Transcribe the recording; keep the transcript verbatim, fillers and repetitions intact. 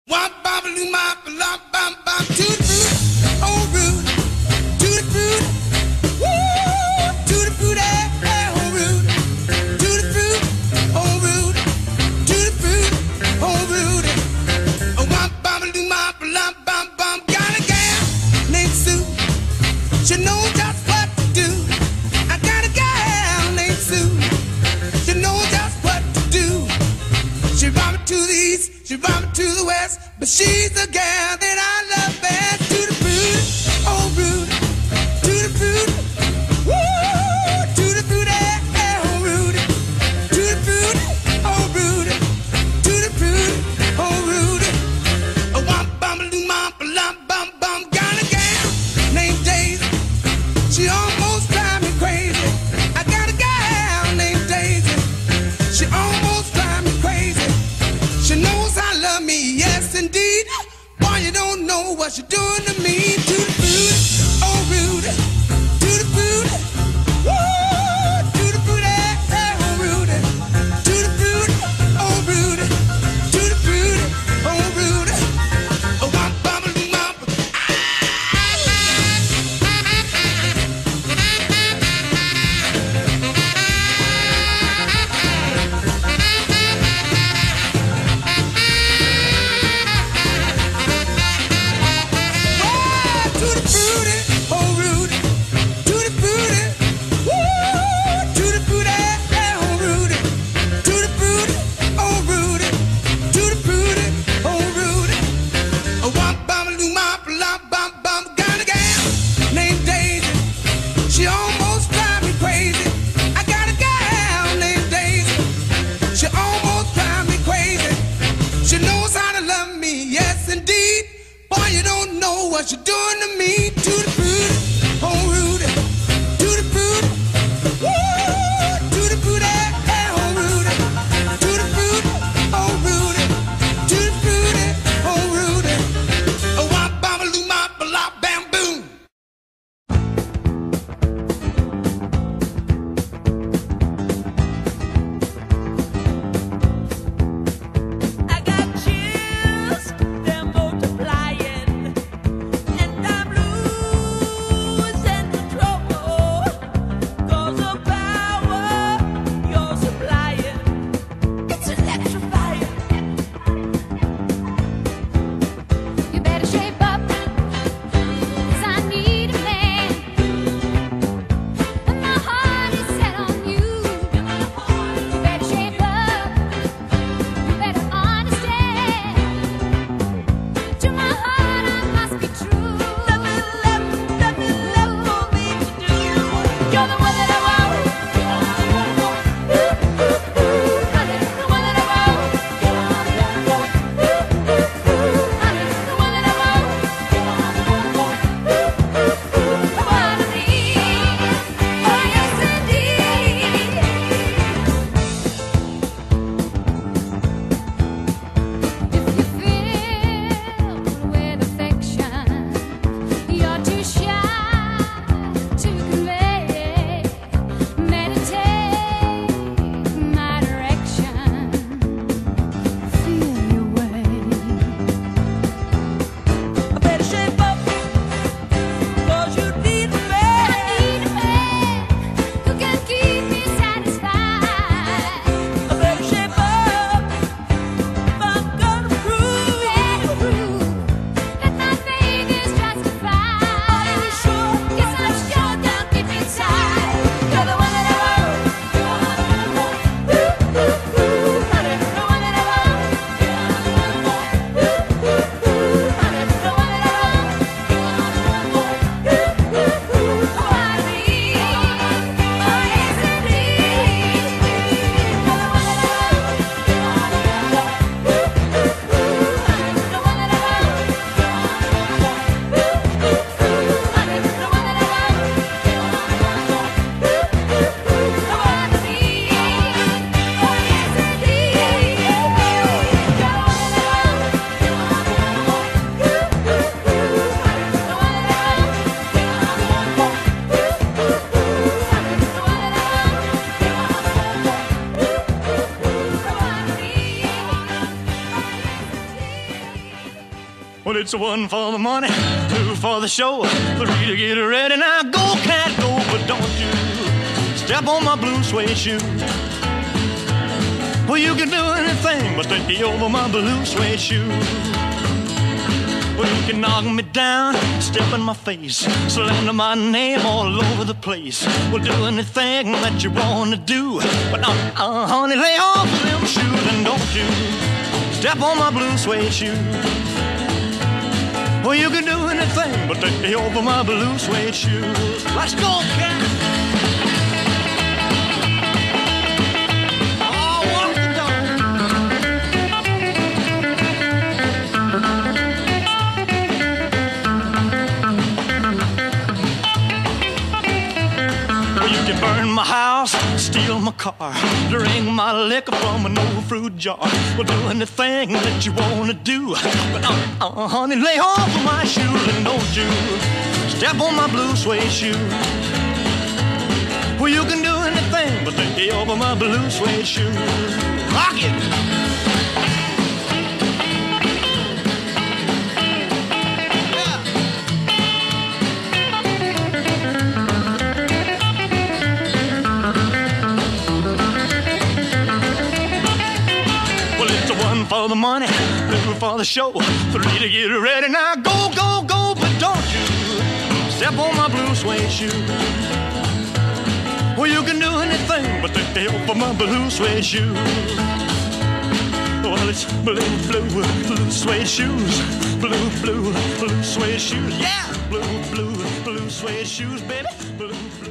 Wop bop loo mop lop bop bop to the fruit, oh root, to the fruit, woo, to the fruit, eh, eh, oh root, to the fruit, oh root, to the fruit, oh root. Oh wop bop loo mop lop bop bop. Got a gal named Sue, she knows just what to do. I got a gal named Sue, she knows just what to do. She brought me to the east, she brought me to the west, but she's the gal that I love best. To the fruit, oh root, to the fruit, woo, to the fruit, eh, eh, oh root, to the fruit, oh root, to the fruit, oh root. A womp bum loo mop lump bum bum. Got a gal named Daisy, she almost drives me crazy. I got a gal named Daisy, she almost drives me crazy. She knows I love me, yes indeed. Boy, you don't know what she's doing to me. To the fruit, oh rude, to the fruit, woo, to the fruit, eh, eh, oh rude, to the fruit, oh rude, to the fruit, oh rude. Oh, womp bum loo mop. She almost drives me crazy. I got a gal named Daisy, she almost drives me crazy. She knows how to love me, yes indeed. Boy, you don't know what you're doing to me. To the fruit, oh rude, to the fruit, woo, to the fruit, eh, eh, oh rude, to the fruit, oh rude, to the fruit, oh rude. Oh wop bop loo mop lop bam boom. I got chills, they're multiplying, and I'm losing Well, it's one for the money, two for the show, three to get ready. Now go, cat, go, but don't you step on my blue suede shoe. Well, you can do anything but take over my blue suede shoe. Well, you can knock me down, step in my face, slander my name all over the place. Well, do anything that you want to do, but uh, uh, honey, lay off them shoes and don't you step on my blue suede shoe. Well, you can do anything but take over my blue suede shoes. Let's go, cat. Burn my house, steal my car, drink my liquor from an old fruit jar. Well, do anything that you wanna do, but uh, uh, honey, lay off of my shoes and don't you step on my blue suede shoe. Well, you can do anything but lay over my blue suede shoe. Rock it! For the money, two for the show, three to get ready. Now go, go, go, but don't you step on my blue suede shoe. Well, you can do anything but take the help for my blue suede shoe. Well, it's blue, blue, blue suede shoes, blue, blue, blue suede shoes. Yeah, blue, blue, blue suede shoes, baby, blue, blue.